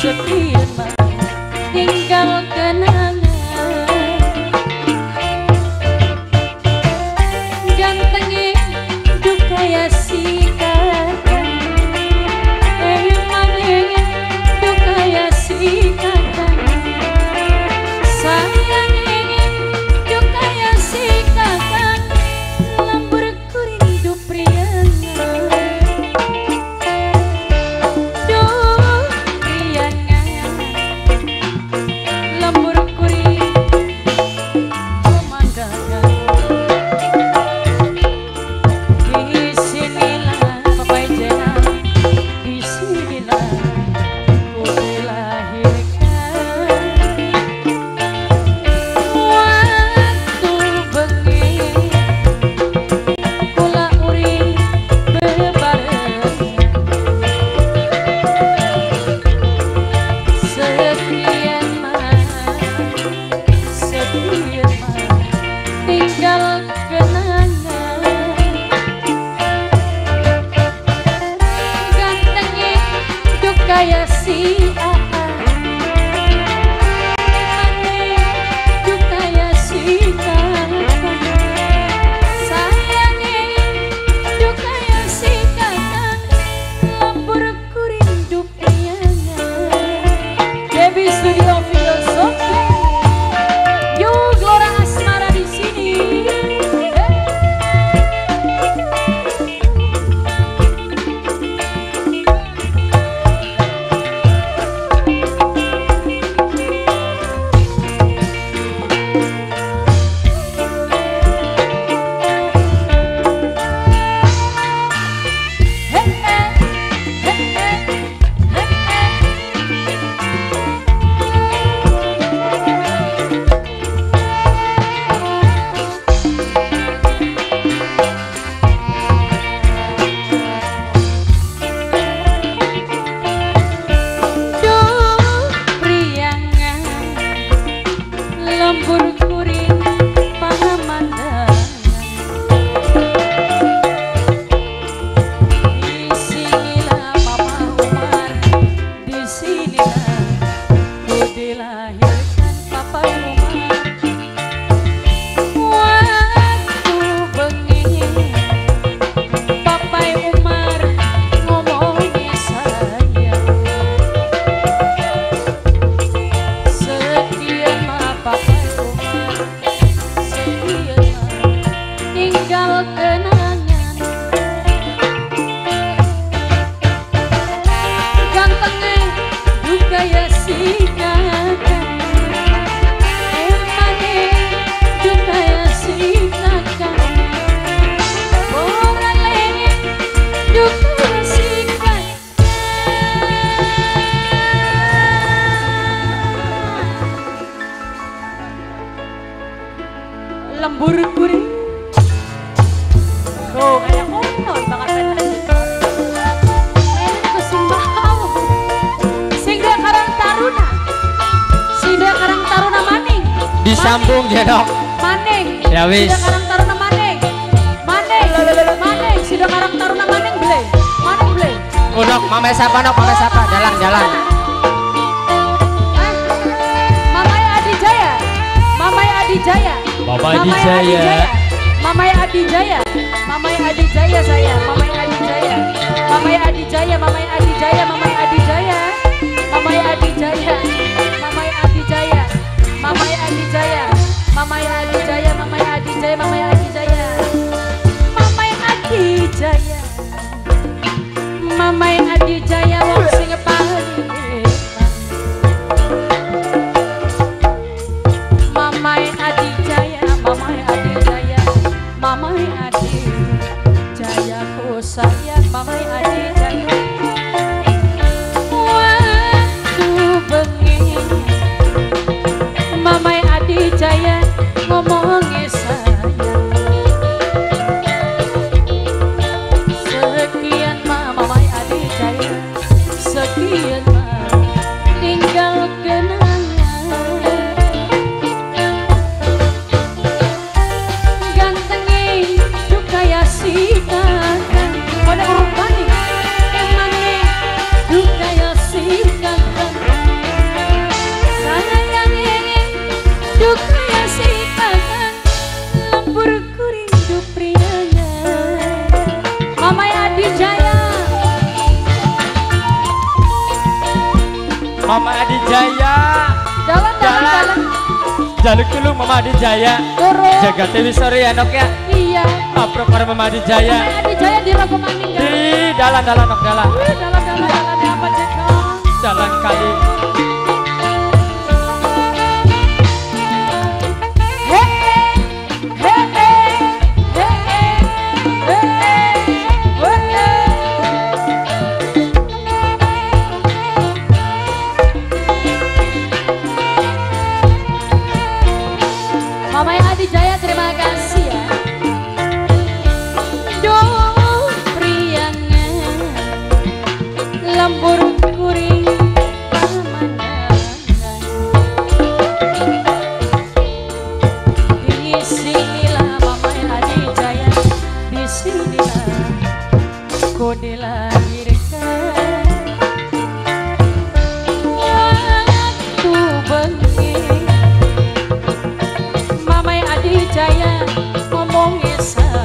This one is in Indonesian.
sekian tinggal kenangan. Gantengnya hidup kaya si kakak, emangnya hidup kaya si kakak. Sayangnya hidup kaya si kakak, lambur kuring hidup priangan. Duh priangan, lambur kuring pemandangan. Di sinilah papai jena, di sinilah ku dilahirkan. Waktu bengi kula urip bebarengan, sekian tinggal kenangan. Gantengnya hidup kaya si Aha, hidup kaya si kakak. Sayangnya hidup kaya si kakak, lambur kuring hidup priangan. Debbie Studio Filosofi, yuk Glora Asmara di sini. Lambur kuring pangamandangan, di sinilah Mama Umar, di sinilah ku dilahirkan Papa Umar. Waktu bengi Papa Umar ngomongnya sayang, sekian Papa tinggal kenangan. Gantengnya hidup kaya si kakak, emangnya hidup kaya si kakak. Orangnya hidup kaya si kakak, lembur kuring. Oh, kayak konon bakal kusumbau. Sehingga Karang Taruna, Sida Karang Taruna maning. Disambung ya dok. Maning. Ya wis. Sida Karang Taruna maning. Maning. Maning. Sida Karang Taruna maning beli. Maning beli. Oh dok, mama siapa dok? Mama siapa? Jalan. Mamai Adi Jaya. Mamai Adi Jaya. Bapak Adi Jaya. Mamai Adi Jaya. Mamai Adi Jaya saya. Mamai Adi Jaya. Mamai Adi Jaya. Mamai Adi Jaya. Mamai Adi Jaya. Mamai Adi Jaya. Mamai Adi Jaya. Mamai Adi Jaya. Mamai Adi Jaya. Mamai Adi Jaya. Mamai Adi Jaya. Mamai Adi Jaya. Mamai Adi Jaya wong sing paling Mamai Adi Jaya, Mamai Adi Jaya, Mamai Adi Jaya ku sayang Mamai Adi Jaya. Mama Adi Jaya. Jalan. Jaluk dulu Mama Adi Jaya. Turun. Jaga Dewi Sori ya nok ya. Iya. Apro para Mama Adi Jaya. Mama Adi Jaya di Rogo Maning. Di dalan nok dalan. Dalan apa cekong? Jalan kali. Mama Adi Jaya terima kasih ya. Duh priangan lembur kuring pemandangan. Di sinilah Mama Adi Jaya, di sinilah ku dilahirkan. Waktu bengi Mama Adi Jaya ngomongnya